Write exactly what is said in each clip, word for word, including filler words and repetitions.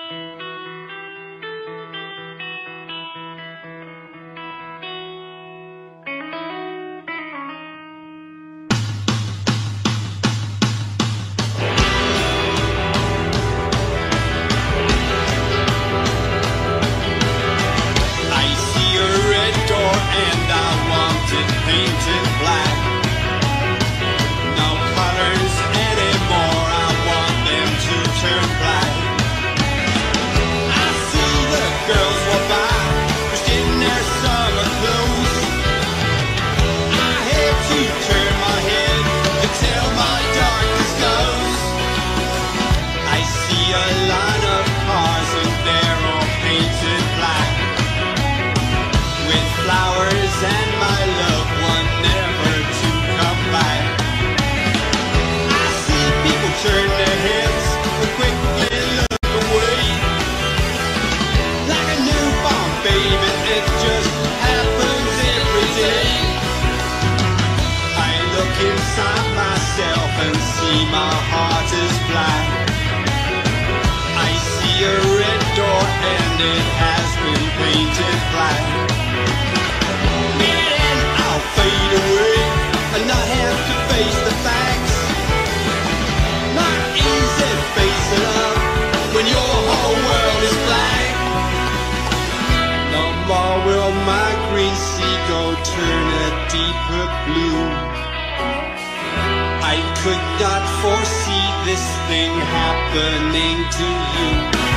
My heart is black. I see a red door and it has been painted black. And I'll fade away and not have to face the facts. Not easy facing up when your whole world is black. No more will my green seagull turn a deeper blue. I could not foresee this thing happening to you.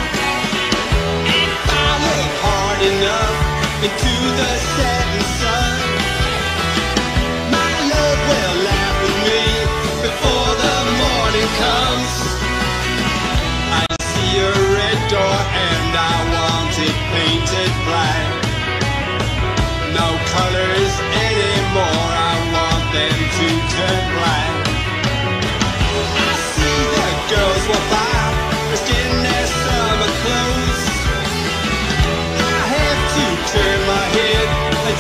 If I look hard enough into the setting sun, my love will laugh with me before the morning comes. I see a red door and I want it painted black. No colors anymore, I want them to turn black. Girls walk by, dressed in their summer clothes. I have to turn my head and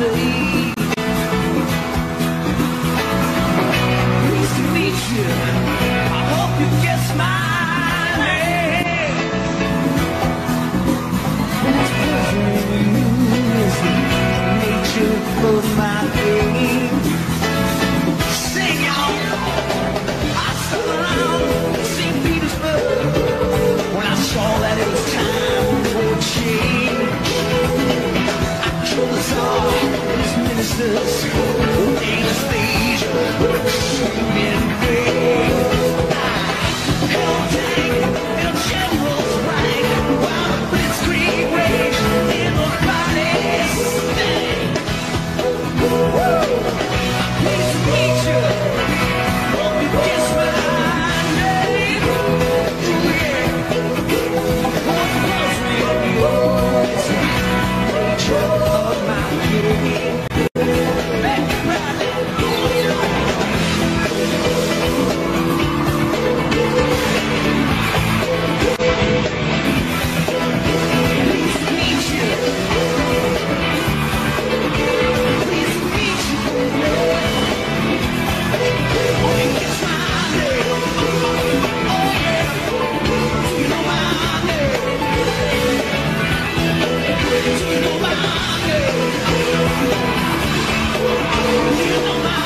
late. Pleased to meet you. I hope you guess my name. What's puzzling you is the nature of my game. Sing out. I stood around Saint Petersburg when I saw that it was time for a change. I killed the Tsar and his ministers, Anastasia, and Grey. I held tank in a general's rank while the blitzkrieg raged in the body's stank. Pleased to meet you. Hope you guess my name. Ooh, yeah. What loves me? Oh, it's the nature of my game. Back to Bradley. Pleased to meet you. Pleased to meet you. Oh, you guess my name. Oh, yeah. Do you know my name? Do you know my name? Do you know my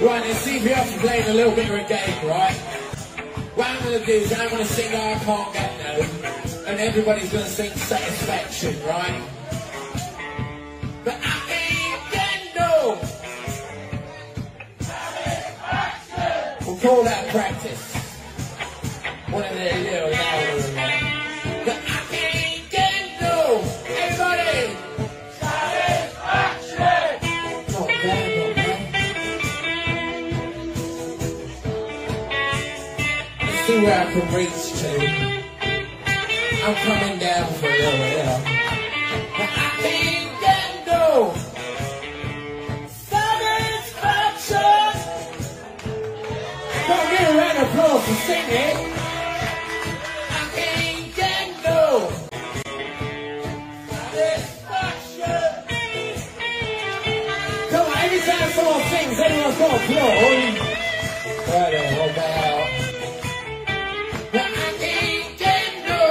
Right, let's see if you're up to playing a little bit of a game, right? What I'm going to do is I'm going to sing I Can't Get No, and everybody's going to sing Satisfaction, right? But I ain't get no satisfaction. We'll call that practice. Whatever they do, now we're man. But I ain't get no, everybody, satisfaction. Not bad, not bad. Let's see where I can reach to. I'm coming down for a little bit, yeah. But I ain't get no satisfaction. Don't give a round of applause for singing. I ain't get no satisfaction. Come on, every time someone sings, everyone's got applause. Right then, hold that out. But I ain't get no.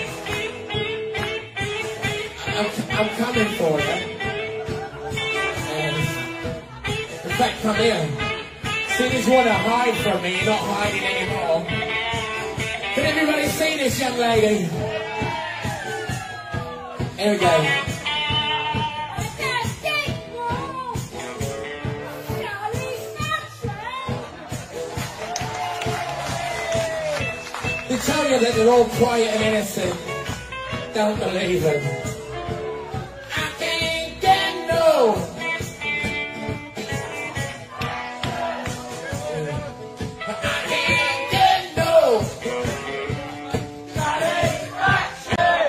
I'm, I'm coming for you. And in fact, come in. Singers want to hide from me, not hiding anymore. Can everybody see this young lady? Here we go. They tell you that they're all quiet and innocent. Don't believe them. I can't get no. I can't get no satisfaction.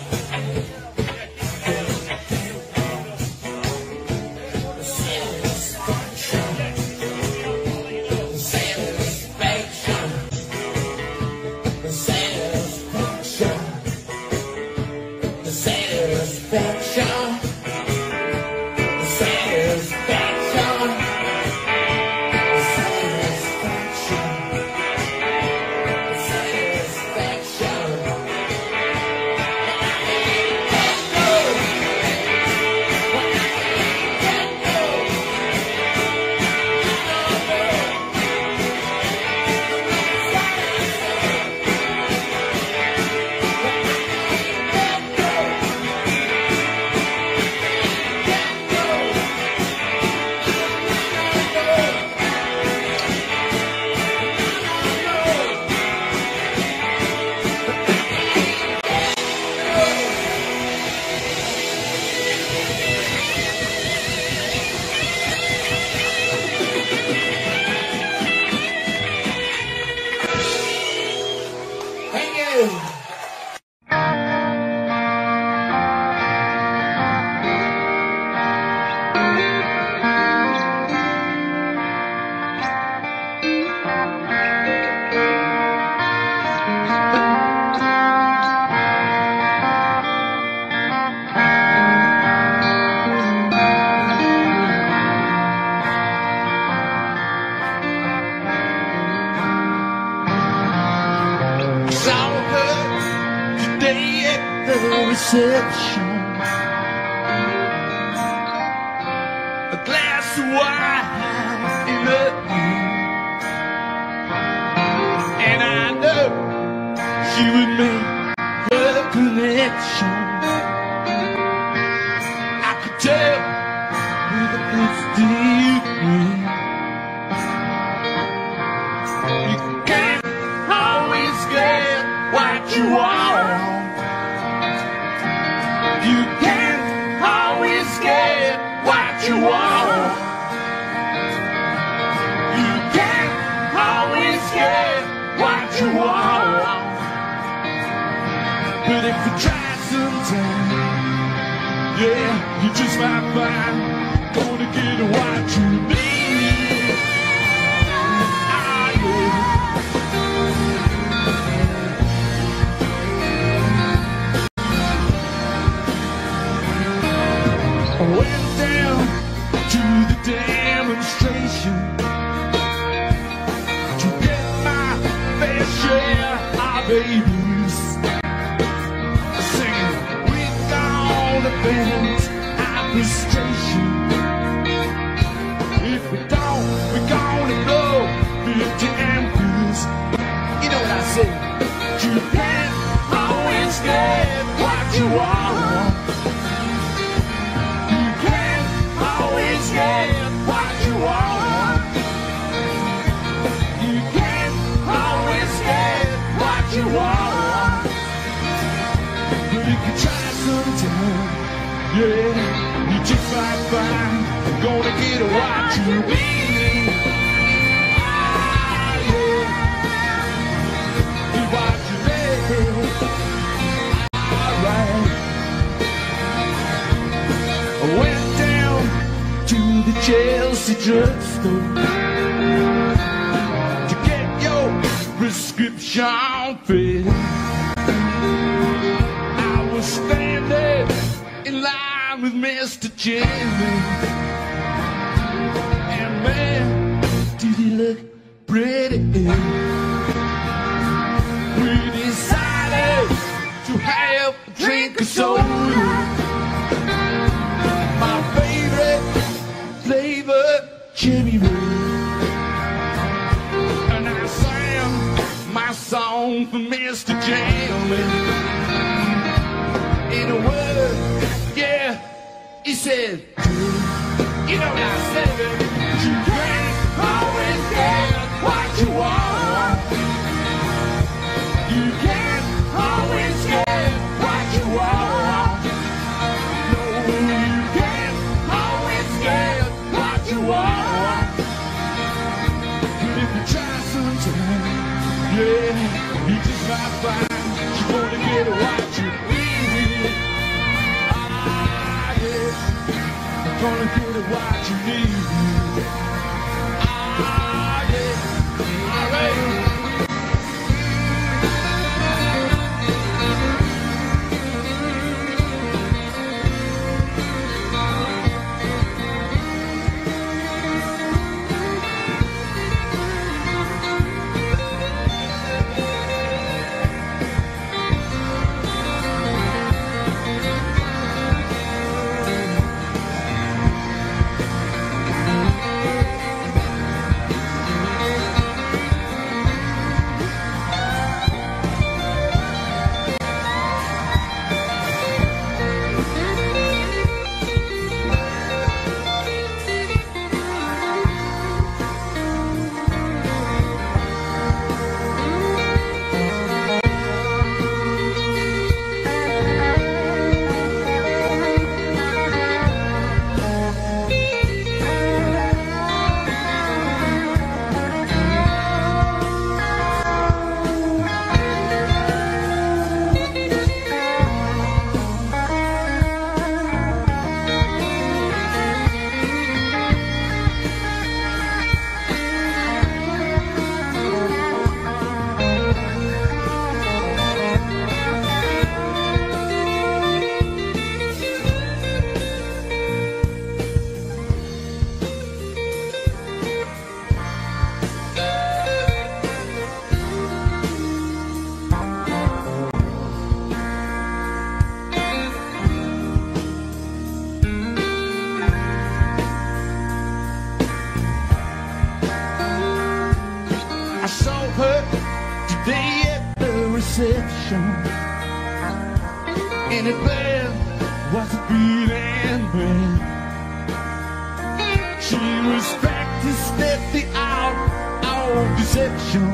Reception, a glass of wine in the hand, and I know she would make her connection. I could tell with a good degree. You can't always get what you want. You can't always get what you want. You can't always get what you want. But if you try sometime, yeah, you just might find gonna get what you need. Ah, yeah. I went down to the demonstration to get my fair share of babies, singing with all the bands our frustration. If we don't, we're gonna Yeah, you just might find I'm gonna get what you need. Ah, yeah, get what you need. Alright. I went down to the Chelsea drugstore to get your prescription filled. I was standing in line with Mister Jimmy, and man, did he look pretty ill. We decided to have a drink of soda, my favorite flavor, cherry red, and I sang my song for Mister Jimmy. In a word, yeah, he said, you know what I said, you can't always get what you want. You can't always get what you want. No, you can't always get what you want. But if you try sometime, yeah, you just might find you're gonna get what you need. Gonna get what you need. Ah, yeah. All right. I saw her today at the reception, and it bed was a beating man. She was practiced at the art of deception.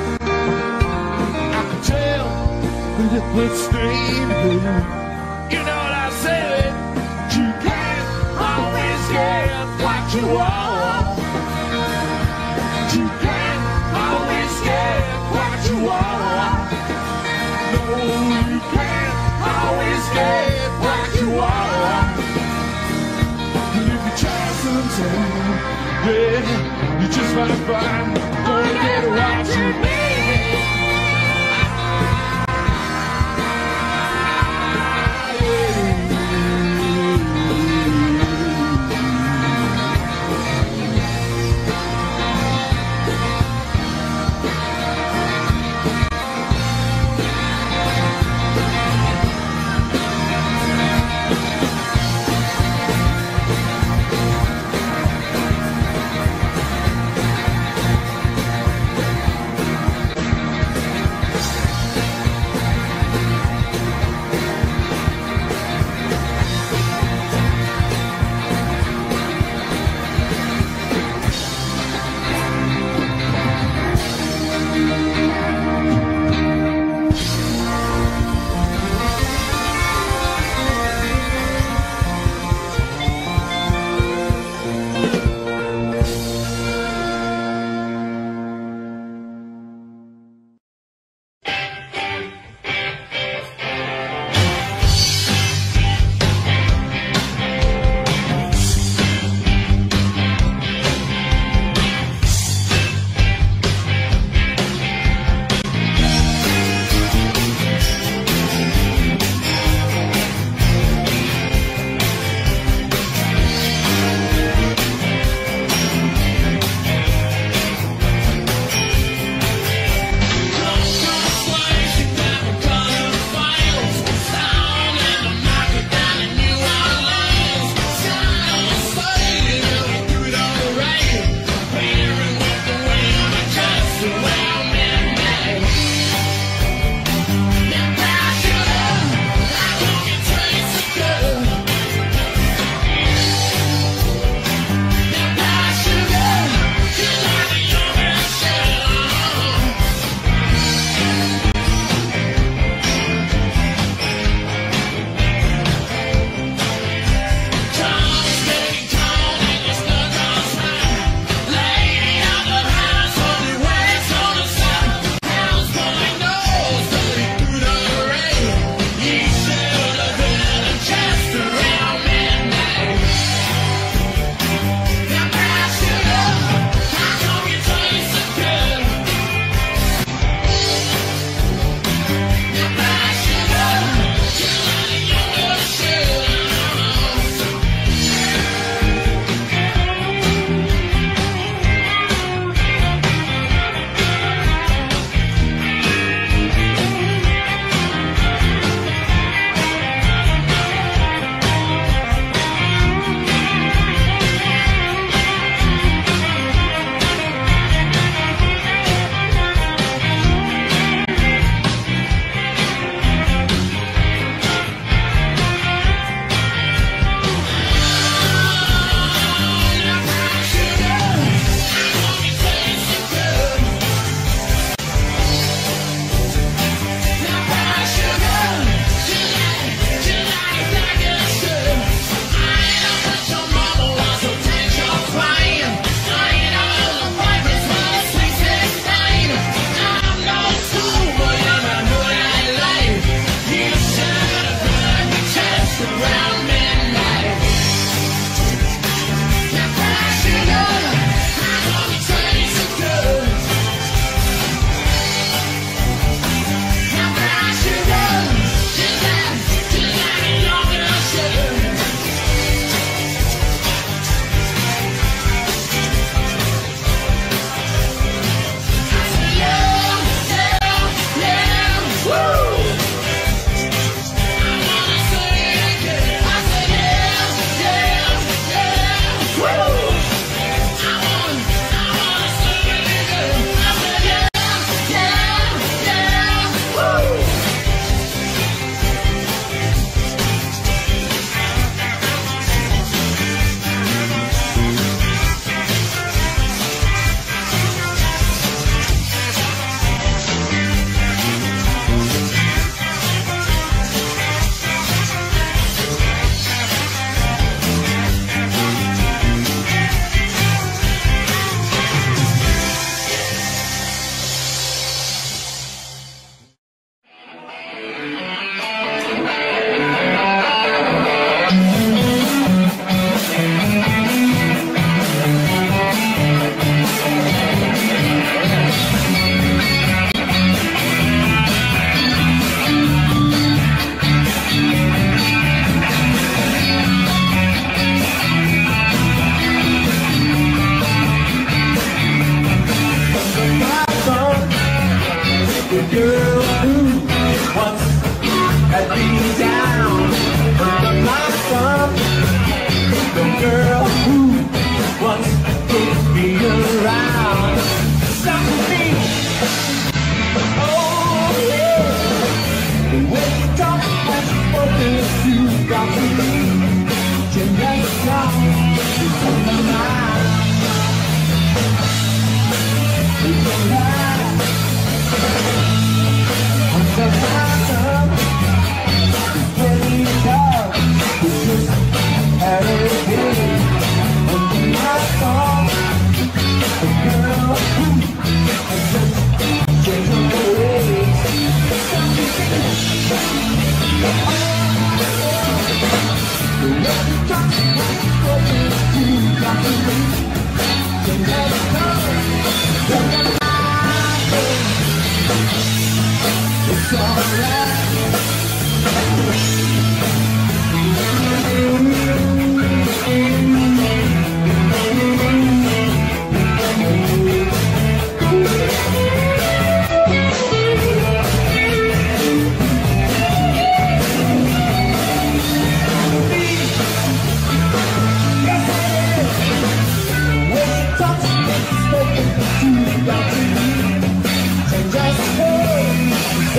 I could tell that it was stained blue. You know what I said? You can't always get what you want. You can't always get what you want. No, you can't always get what you want. And if you try sometime, yeah, you just might find gonna get what you need.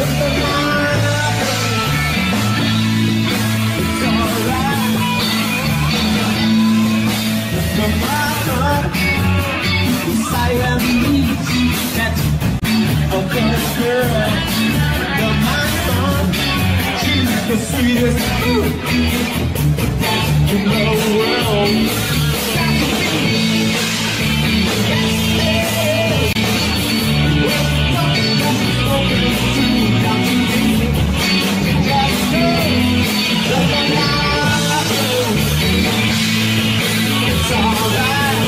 The sweetest in the world. It's alright.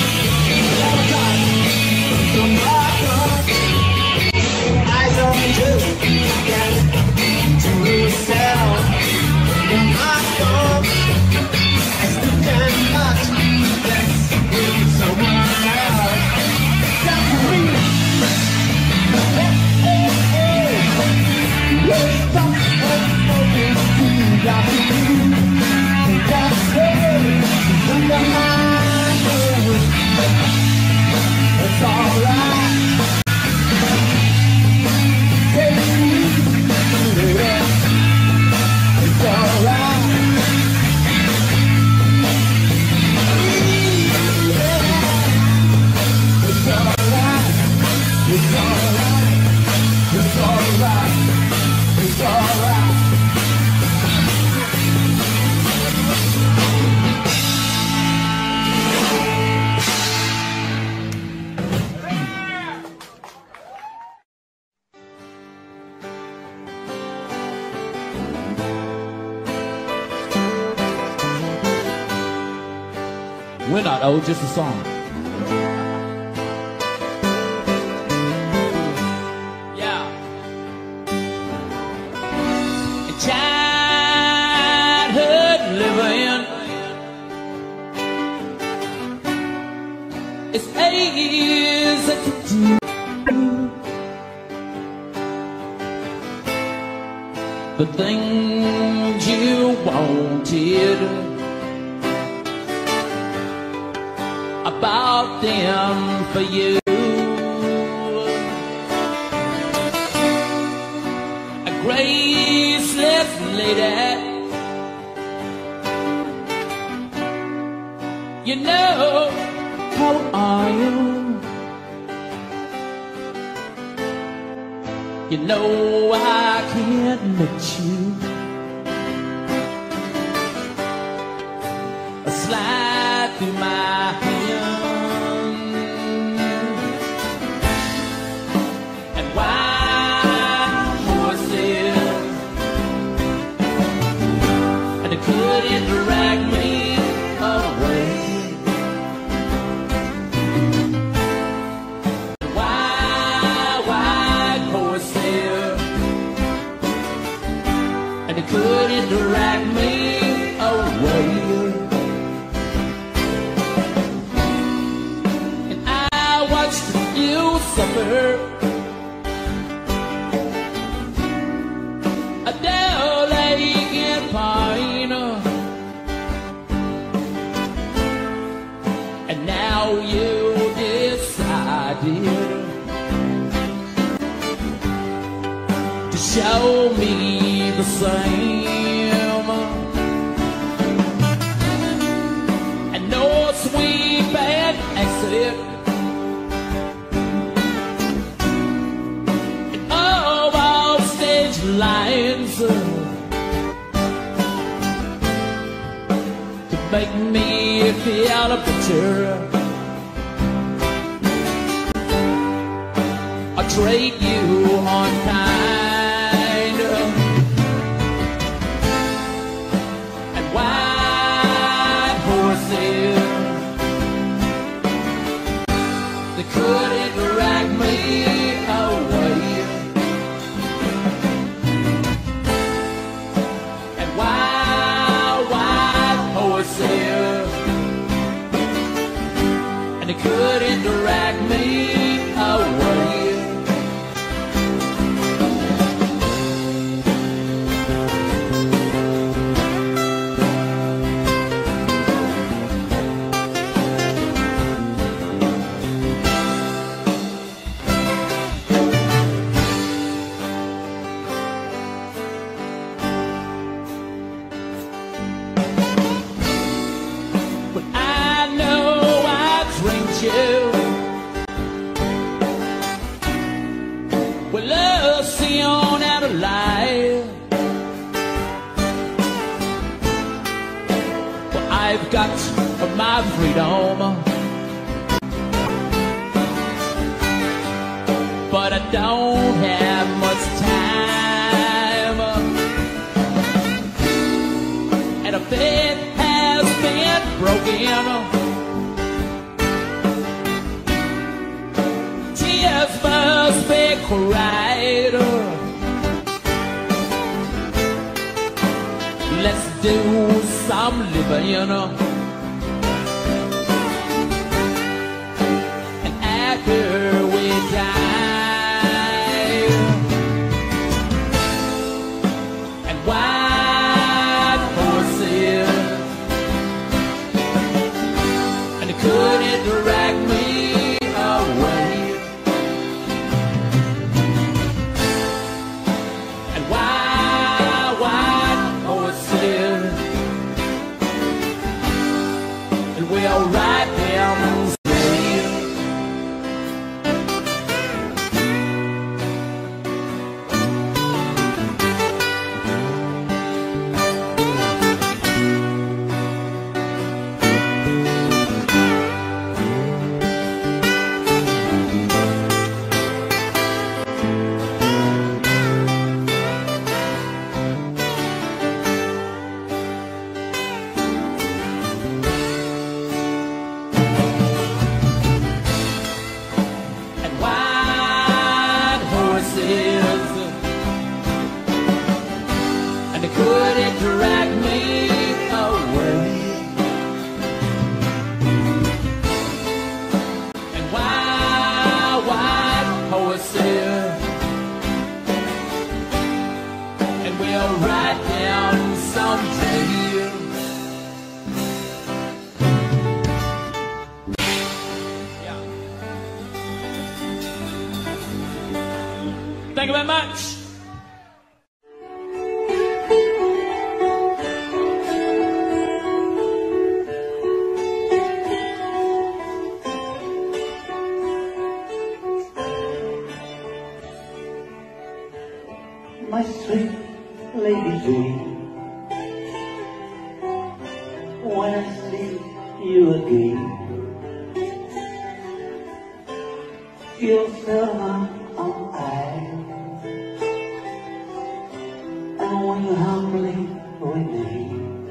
I don't just get to yourself. You're not gone. I still can't touch. Let's bring someone else. Got to read. Hey, hey, hey. Let's stop smoking. Got to read. Got to stay in the mind. It's alright. It's alright. It's alright. It's alright. It's alright. It's alright. We're not old, just a song. Yeah. Childhood living is easy to do. The things you wanted about them for you. A graceless lady, you know, how are you? You know I can't let you slide through my hand. And wild horses, and they couldn't drag me away. Wild, wild horses, and they couldn't drag me away. You suffer a dull ache and pain, and now you decided to show me the same. And no sweet bad exit lines to make me feel better. I trade you on kind and white horses. They couldn't drag me away. And they couldn't drag me away. you. Well, love see on out of life. Well, I've got my freedom, but I don't have much time, and a bed has been broken. Tears must be cried. Let's do some living, and after we die, and white horses, and they couldn't drag me away. And white, white horses, and we'll ride them straight. And white horses, and they couldn't drag me away. And white, white horses, and we'll ride down someday. Yeah. Thank you very much. My sweet Lady Jane, when I see you again, you'll fill my own eyes, and when you humbly remain,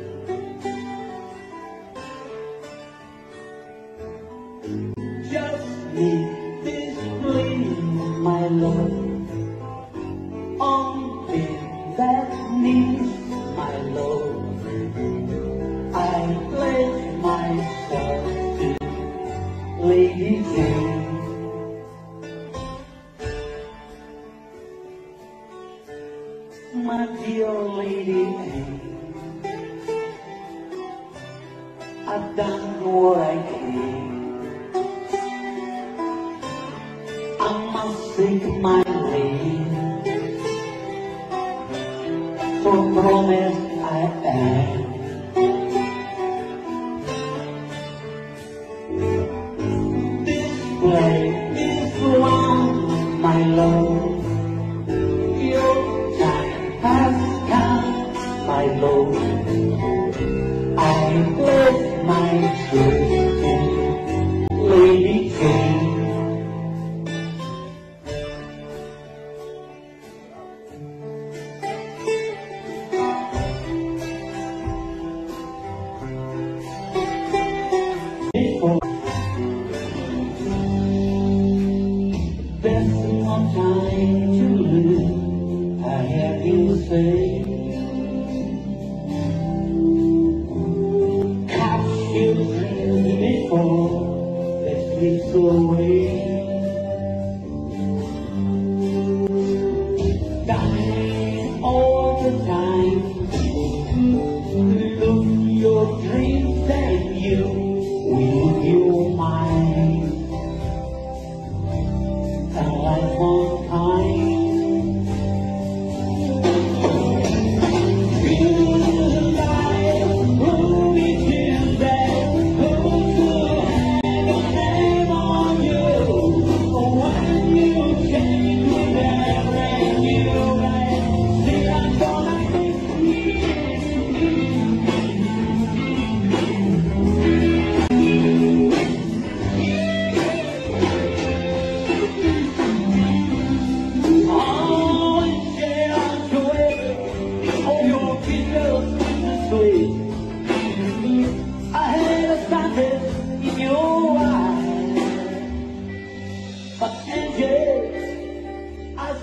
just leave this place, my love, on that needs my love. I pledge myself to Lady Jane. My dear Lady Jane, I've done what I can. I must seek my leave for promise I am. This place is long, my love. Your time has come, my love. I place my trust in Lady Jane. There's no time to lose, I hear you say. Catch you dreams before they slip away. Dying all the time, lose your dreams and you will you mine. And life on time. Feel alive, hold me till that, hold your hand on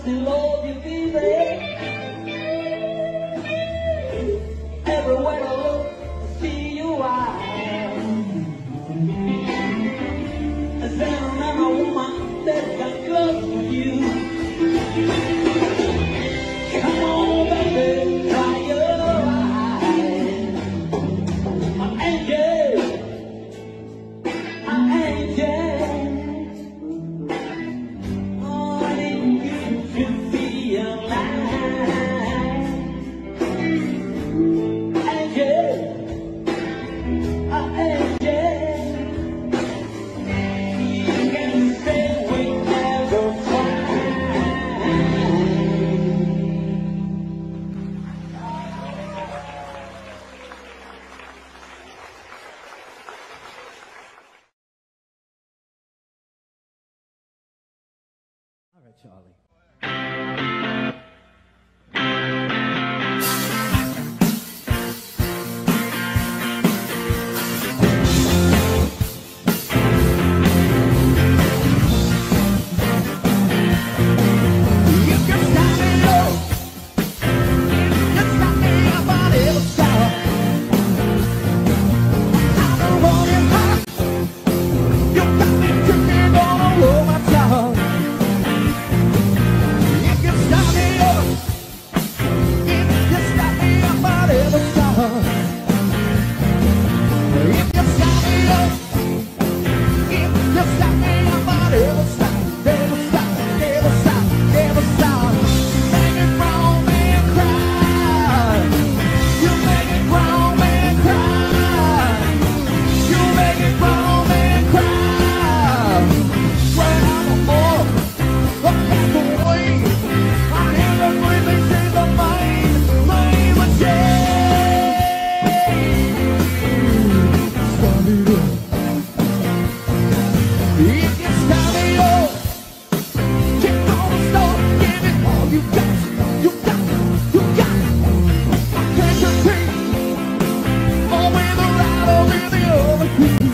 still love you, baby. Everywhere I look, I see your eyes. As I remember a woman that got close with you. Come on, baby, dry your eyes. My angel, my angel. Oh, didn't you feel alive? Angel, my angel. You can say we never fight. All right, Charlie. You can stop me up. You stop me up, I'll never stop. I don't want it hot. You got me tripping all over my tongue. You can stop me up. If you stop me up, I'll never stop. If you stop me up, if you stop me up, I'll never stop. Never stop, never stop, never stop. Make it grown man cry. You make it grown man cry. You make it grown man cry. Right out the more, up back away. I hear the breathing in the mind, mind of change. Start it up. If you start it up, keep on start, give it all you got, you got, you got. I can't compete, or with the right or with the other team.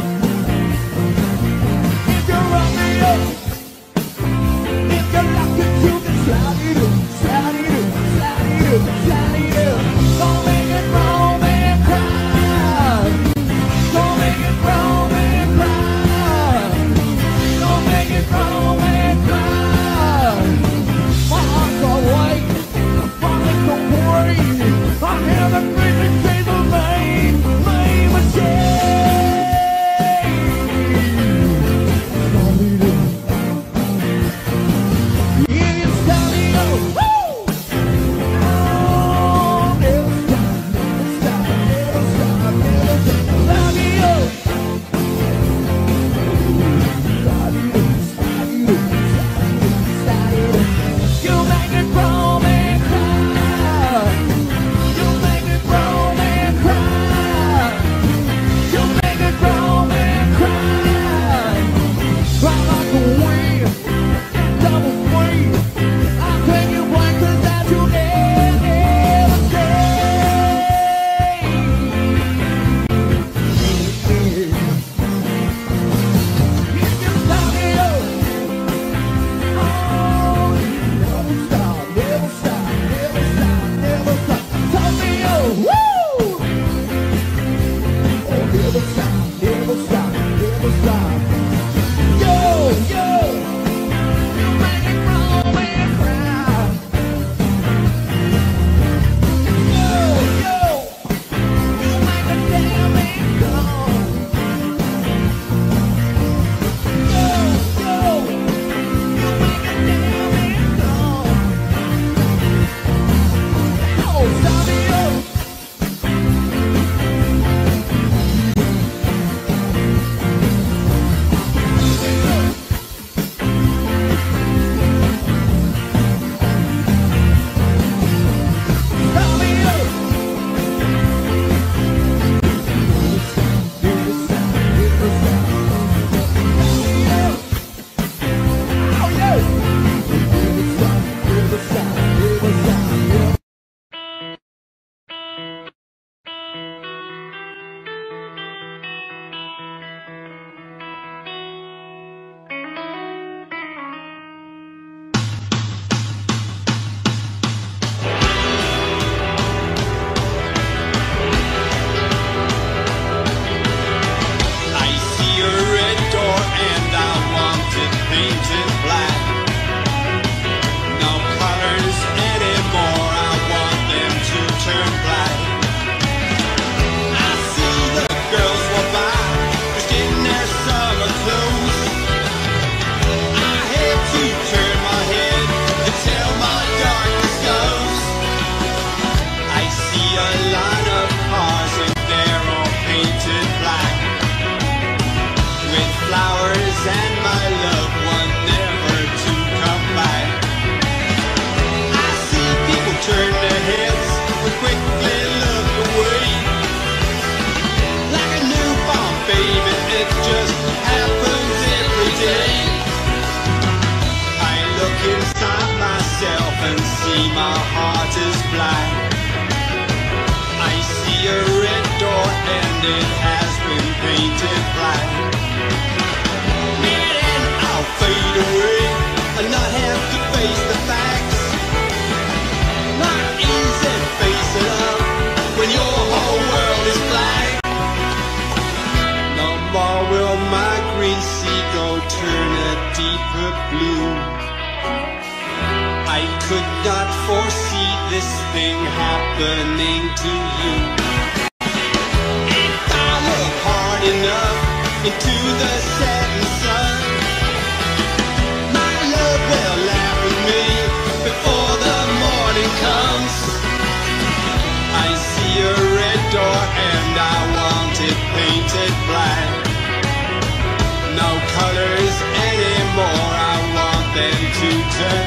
If you run me up, if you lock it, you can slide it up, slide it up, slide it up, slide it up. Don't make it wrong, man, cry. Don't make it wrong, man, cry. turn a deeper blue. I could not foresee this thing happening to you. If I look hard enough into the setting sun, my love will laugh with me before the morning comes. I see a red door and I want it painted black. No colors anymore, I want them to turn